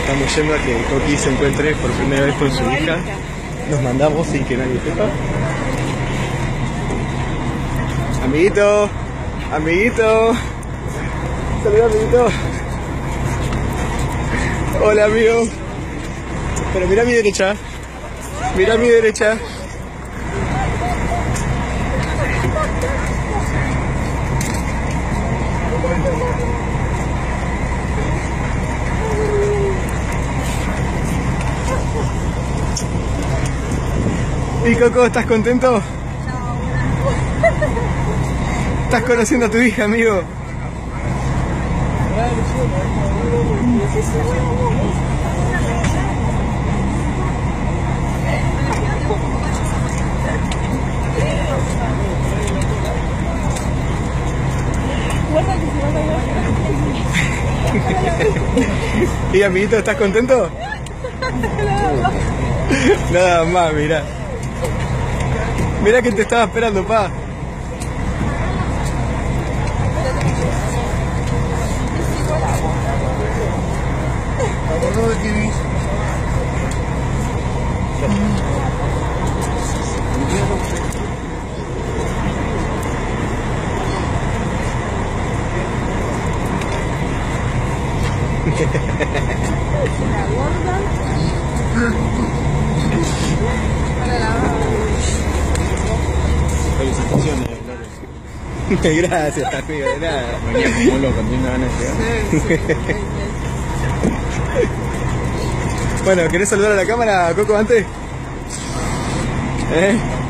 estamos yendo a que Coqui se encuentre por primera vez con su hija. Nos mandamos sin que nadie sepa. Amiguito, amiguito. Saluda, amiguito. Hola, amigo. Pero mira a mi derecha. Mira a mi derecha. ¿Y Coco, estás contento? ¿Estás conociendo a tu hija, amigo? ¿Y amiguito, estás contento? Nada más, mirá. Mirá que te estaba esperando, pa. Felicitaciones, Lore. Gracias, amigo, de nada. Venía como loco, tenía ganas de llegar. Bueno, ¿querés saludar a la cámara, Coco, antes? ¿Eh?